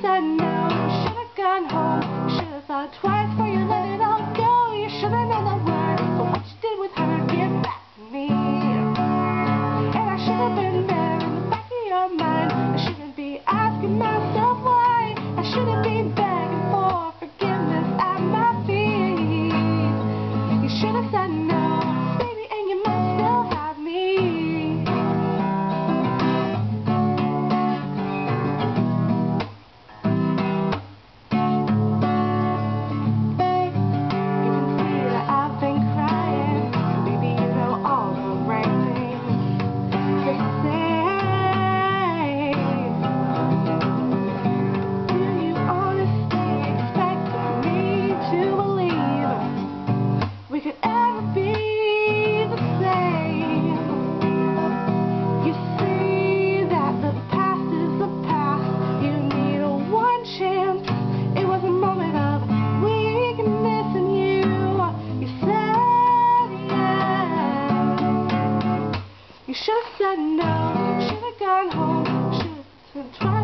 said no, should have gone home. You should have thought twice before you let it all go. You should have known the word, but what you did with her, get back to me. And I should have been there in the back of your mind. I shouldn't be asking myself why. I shouldn't be begging for forgiveness at my feet. You should have said no, baby, and you might still have me. You should have said no, should have gone home, should have twice.